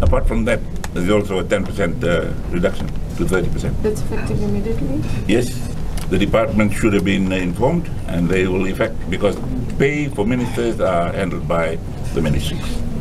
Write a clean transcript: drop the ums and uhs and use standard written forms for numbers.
Apart from that, there's also a 10% reduction to 30%. That's effective immediately? Yes, the department should have been informed, and they will effect, because pay for ministers are handled by the ministries.